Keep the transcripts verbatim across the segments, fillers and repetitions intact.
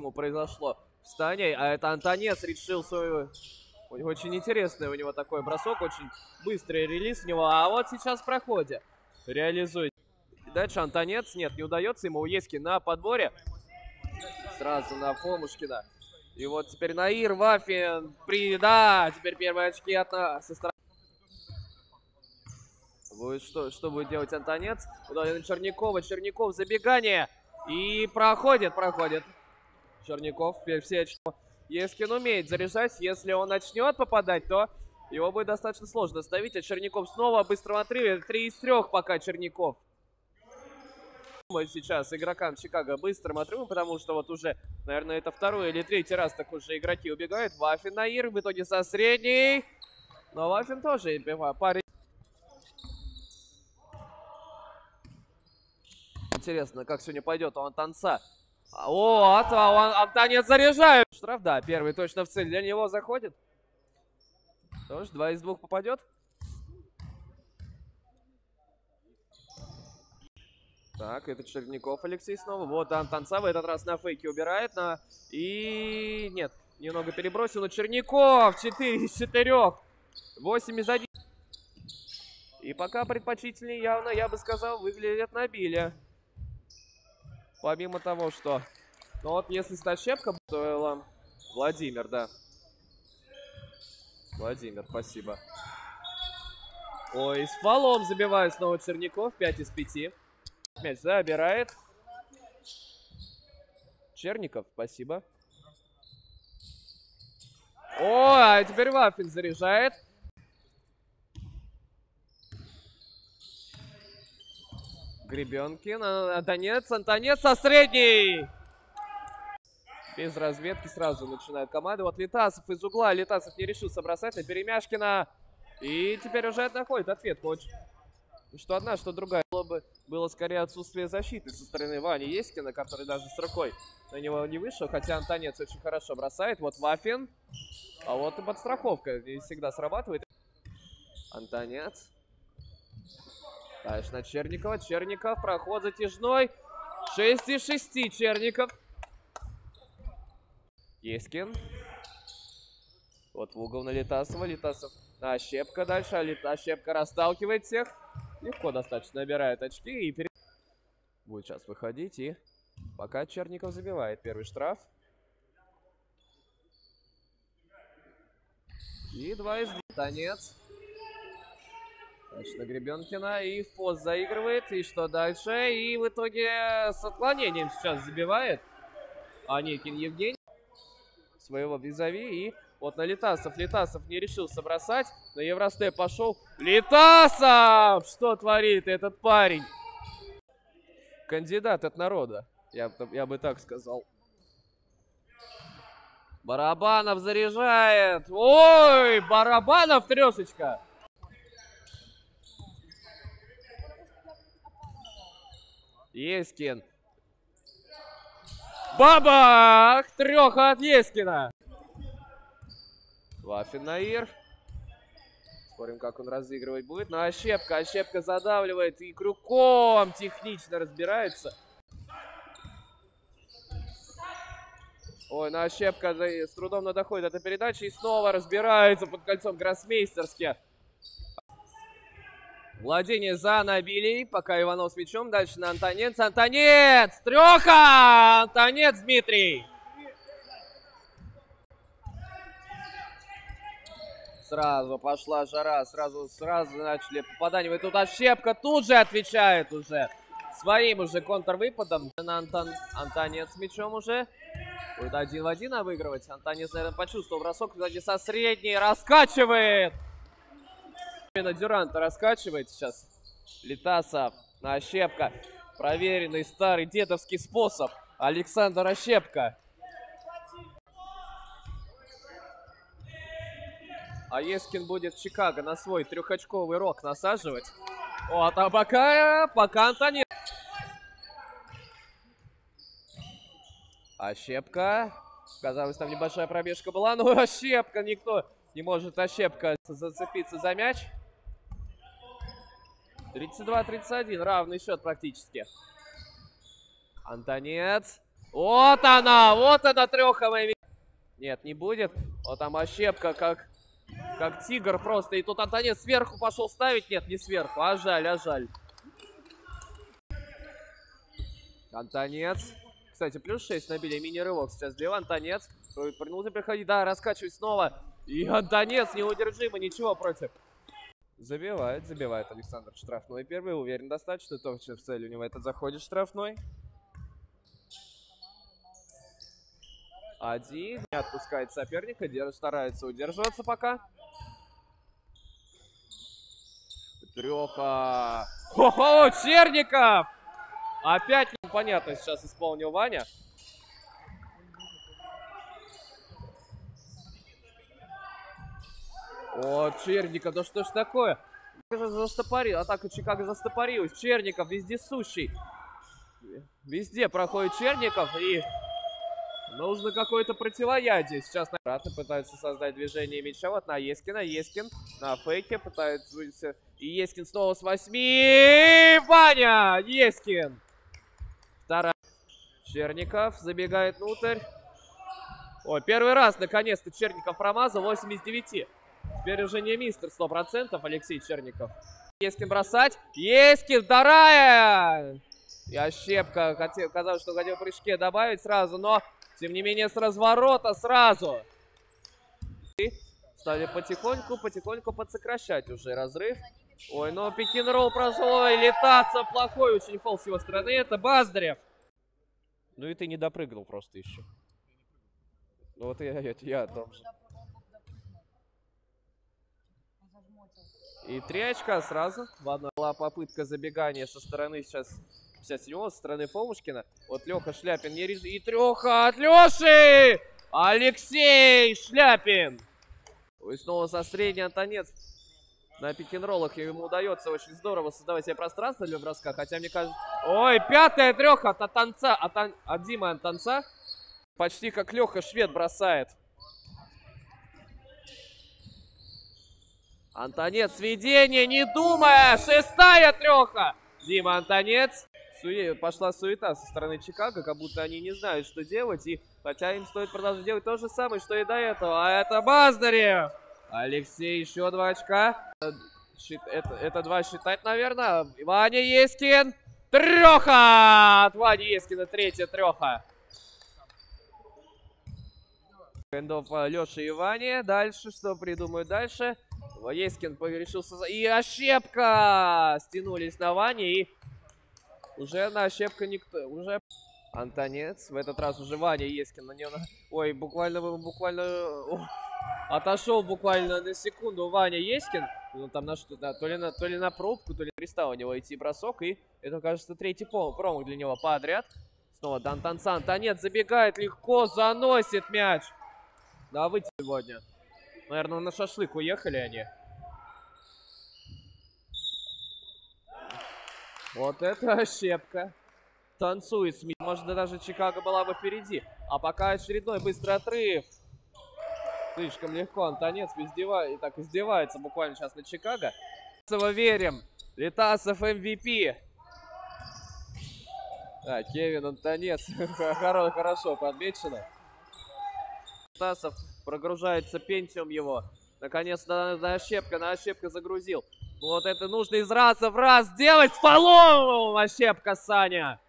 по-моему, произошло в стане. А это Антонец решил свою... У него очень интересный у него такой бросок, очень быстрый релиз у него. А вот сейчас в проходе реализует. И дальше Антонец, нет, не удается ему. Уески на подборе. Сразу на Фомушкина. И вот теперь Наир, Вафин. При... Да, теперь первые очки от... со стороны. Будет, что, что будет делать Антонец? Удален Чернякова. Черняков забегание. И проходит, проходит. Черняков. Теперь все очки. Ескин умеет заряжать. Если он начнет попадать, то его будет достаточно сложно ставить. А Черняков снова в быстром отрыве. Три из трех пока Черняков. Сейчас игрокам Чикаго быстрым отрывом, потому что вот уже, наверное, это второй или третий раз так уже игроки убегают. Вафин Наир в итоге со средней. Но Вафин тоже парень. Интересно, как сегодня пойдет у Антонца. О, а Антонец заряжает. Штраф, да, первый точно в цель для него заходит. Тоже два из двух попадет. Так, это Черняков Алексей снова. Вот Антонца в этот раз на фейке убирает. На... И нет, немного перебросил. Но Черняков четыре из четырёх. восемь из одиннадцати. И пока предпочтительнее явно, я бы сказал, выглядит на Биле. Помимо того, что... Ну вот, если стать щепка, то Владимир, да. Владимир, спасибо. Ой, с фолом забивает снова Черняков. пять из пяти. Мяч забирает. Черников, спасибо. О, а теперь Вафин заряжает. Гребенкин, Антонец, Антонец со средней. Без разведки сразу начинает команда. Вот Летасов из угла. Летасов не решился бросать на Перемяшкина. И теперь уже находит ответку. Что одна, что другая. Было бы было скорее отсутствие защиты со стороны Вани Ескина, который даже с рукой на него не вышел. Хотя Антонец очень хорошо бросает. Вот Вафин. А вот и подстраховка не всегда срабатывает. Антонец. Дальше на Черникова. Черников. Проход затяжной. шесть из шести Черников. Ескин. Вот в угол на Летасова. Летасов на Ощепка дальше. А Ощепка расталкивает всех. Легко достаточно набирает очки. И перед... Будет сейчас выходить. И пока Черников забивает первый штраф. И два из двух. Танец. Дальше на Гребенкина. И в пост заигрывает. И что дальше? И в итоге с отклонением сейчас забивает Аникин Евгений своего визави. И вот на Летасов. Летасов не решился бросать. На Евростеп пошел. Летасов! Что творит этот парень? Кандидат от народа. Я, я бы так сказал. Барабанов заряжает. Ой, Барабанов трешечка. Ескин. Бабах! Треха от Ескина. Вафин Наир. Смотрим, как он разыгрывать будет. Но Ощепка. Ощепка задавливает и крюком технично разбирается. Ой, на Ощепка с трудом доходит эта передача. И снова разбирается под кольцом гроссмейстерски. Владение за Набилей. Пока Иванов с мячом. Дальше на Антонец. Антонец! Треха! Антонец Дмитрий. Сразу пошла жара. Сразу, сразу начали попадание. И тут Ощепка тут же отвечает уже. Своим уже контрвыпадом. На Антон... Антонец с мячом уже. Будет один в один обыгрывать. Антонец, наверное, почувствовал бросок. Кстати, со средней раскачивает. Именно Дюранта раскачивает сейчас. Летасов на Ощепка. Проверенный старый дедовский способ. Александр Ощепка. А Ескин будет в Чикаго на свой трехочковый рок насаживать. Вот, а пока, пока Антонец. Ощепка. Казалось, там небольшая пробежка была, но Ощепка, никто не может Ощепка зацепиться за мяч. тридцать два тридцать один, равный счет практически. Антонец. Вот она, вот она треха моими. Нет, не будет. Вот там ощепка, как, как тигр просто. И тут Антонец сверху пошел ставить. Нет, не сверху, а жаль, а жаль. Антонец. Кстати, плюс шесть набили, мини-рывок сейчас сделал. Антонец. Принялся приходить, да, раскачивать снова. И Антонец неудержимо, ничего против. Забивает, забивает Александр штрафной первый. Уверен достаточно, точно в цель у него этот заходит штрафной. Один. Не отпускает соперника, держит, старается удерживаться пока. Треха. Хо-хо, Черников! Опять непонятно сейчас исполнил Ваня. О, Черников, да что ж такое? Застопорил, атака Чикаго застопорилась. Черников вездесущий. Везде проходит Черников и нужно какое-то противоядие. Сейчас Раты пытаются создать движение мяча. Вот на Ескина. Ескин на фейке пытается выйти. И Ескин снова с восьми. Ваня! Ескин! Вторая. Черников забегает внутрь. Ой, первый раз наконец-то Черников промазал. восемь из девяти. Теперь уже не мистер сто процентов Алексей Черников. Ескин бросать. Ескин, вторая! И ощепка. Хотел, казалось, что хотел в прыжке добавить сразу, но тем не менее с разворота сразу. И стали потихоньку, потихоньку подсокращать уже разрыв. Ой, но пик-н-ролл прошел. Ой, Летасов плохой очень фол с его стороны. Это Баздарев. Ну и ты не допрыгнул просто еще. Ну вот я, я, я о том же. И три очка сразу. Ладно, была попытка забегания со стороны сейчас пятьдесят седьмого, со стороны Фомушкина. Вот Леха Шляпин не режет. И треха от Леши! Алексей Шляпин! И снова со средней Антонец. На пик-н-роллах ему удается очень здорово создавать себе пространство для броска. Хотя мне кажется... Ой, пятая треха от Антонца, от, Ан... от Димы Антонца. Почти как Леха Швед бросает. Антонец, сведение, не думая. Шестая треха. Дима Антонец. Суе... Пошла суета со стороны Чикаго, как будто они не знают, что делать. И хотя им стоит продолжать делать то же самое, что и до этого. А это Баздарев. Алексей, еще два очка. Это, это два считать, наверное. Ваня Ескин. Треха! От Вани Ескина третья треха. Эндов Леша и Ваня. Дальше, что придумают дальше? Ескин решился... И ощепка! Стянулись на Ване и... Уже на ощепка никто... Уже... Антонец. В этот раз уже Ваня Ескин на него... Ой, буквально... буквально... Отошел буквально на секунду Ваня Ескин. Ну там на что, да, то ли на, то ли на пробку, то ли перестал у него идти бросок. И это, кажется, третий промах для него подряд. Снова Дантанца. Антонец забегает легко, заносит мяч. Да, выйти сегодня. Наверное, на шашлык уехали они. Вот это ощепка. Танцует Смит. Может, даже Чикаго была бы впереди. А пока очередной быстрый отрыв. Слишком легко Антонец издевается, и так издевается буквально сейчас на Чикаго. Верим. Летасов эм ви пи. Да, Кевин Антонец. Хорошо подмечено. Летасов прогружается Пентиум его. Наконец на, на ощепка, на ощепка загрузил. Вот это нужно из раза в раз делать. С фолом! Ощепка, Саня.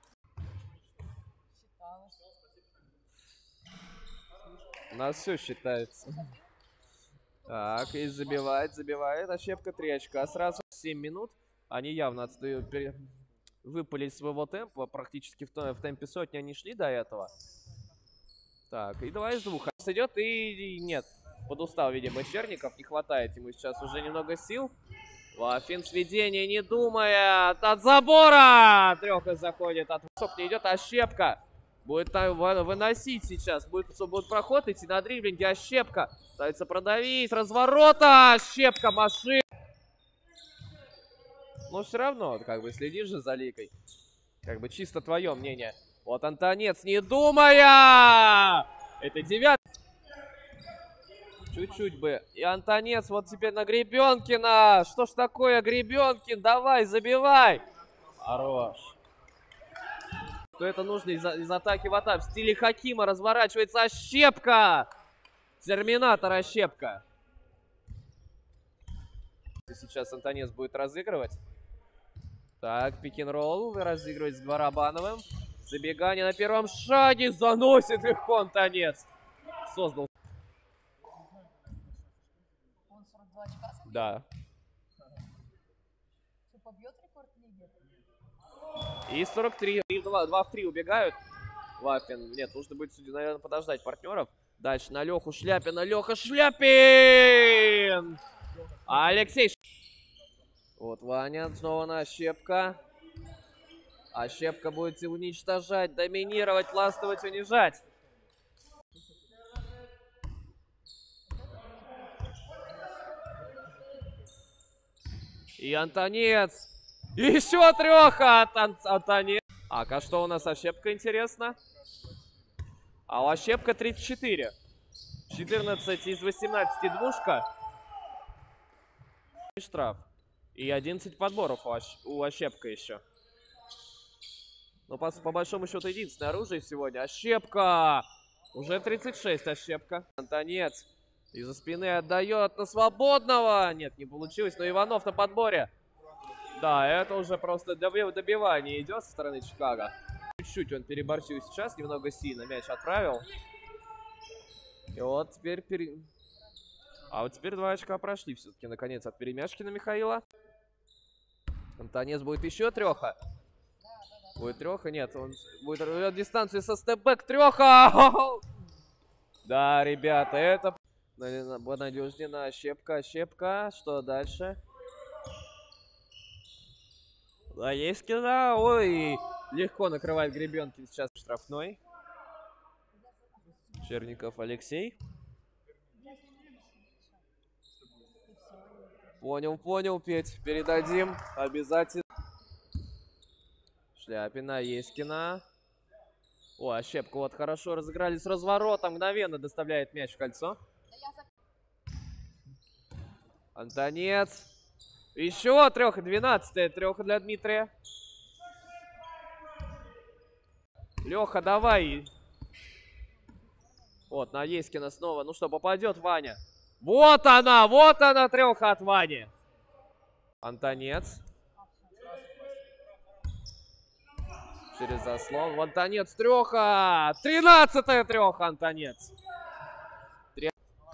У нас все считается. Так, и забивает, забивает. Ощепка три очка. Сразу семь минут. Они явно отстают, выпали из своего темпа. Практически в, в темпе сотни они шли до этого. Так, и два из двух. Идет и, и нет. Подустал, видимо, Черников. Не хватает ему сейчас уже немного сил. Финт сведения, не думая. От забора! Треха заходит. От высок не идет. Ощепка. Будет там выносить сейчас. Будет, будет проход идти на дриблинге. Ощепка. Пытается продавить. Разворота. Ощепка машин. Но все равно, как бы следишь же за лигой. Как бы чисто твое мнение. Вот Антонец, не думая. Это девятый. Чуть-чуть бы. И Антонец вот теперь на Гребенкина. Что ж такое, Гребенкин? Давай, забивай. Хорош. то это нужно из, из атаки в атаку. В стиле Хакима разворачивается Ощепка. Терминатор Ощепка. Сейчас Антонец будет разыгрывать. Так, пик-н-ролл разыгрывать с Барабановым. Забегание на первом шаге. Заносит легко Антонец. Создал. Да. И сорок три. два в три убегают. Вафин. Нет, нужно будет, наверное, подождать партнеров. Дальше на Леху Шляпина. Леха Шляпин! А Алексей... Вот Ваня, снова на Ощепка. Ощепка будет уничтожать, доминировать, ластовать, унижать. И Антонец. Еще треха от Ан Антонец. Так, а что у нас Ощепка, интересно? А у Ощепка тридцать четыре. четырнадцать из восемнадцати двушка. И штраф. И одиннадцать подборов у, Ощ у Ощепка еще. Ну, по, по большому счету, единственное оружие сегодня. Ощепка! Уже тридцать шесть Ощепка. Антонец из-за спины отдает на свободного. Нет, не получилось, но Иванов на подборе. Да, это уже просто добивание идет со стороны Чикаго. Чуть-чуть он переборщил сейчас, немного сильно мяч отправил. И вот теперь... Пере... А вот теперь два очка прошли все-таки, наконец, от Перемяшкина Михаила. Антонец будет еще треха. Будет треха? Нет, он будет рвет дистанцию со степбэк. Треха! Да, ребята, это... Надежнее на Ощепка, Ощепка. Что дальше? Да, есть кида. Ой, легко накрывает Гребенкин сейчас штрафной. Черников Алексей. Понял, понял, Петь. Передадим. Обязательно. Шляпина, Еськина. О, Ощепка вот хорошо разыграли с разворота. Мгновенно доставляет мяч в кольцо. Антонец. Еще треха, двенадцатая треха для Дмитрия. Леха, давай. Вот, на Еськина снова. Ну что, попадет Ваня. Вот она, вот она треха от Вани. Антонец. Через заслон. Антонец треха. тринадцатая треха, Антонец. Три...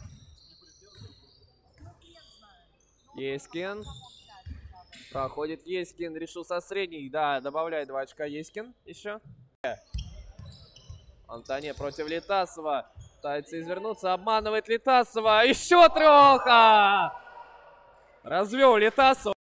Еськин. Проходит Еськин. Решил со средней. Да, добавляет два очка Еськин еще. Антоне против Летасова. Пытается извернуться, обманывает Летасова. Еще треха! Развел Летасова.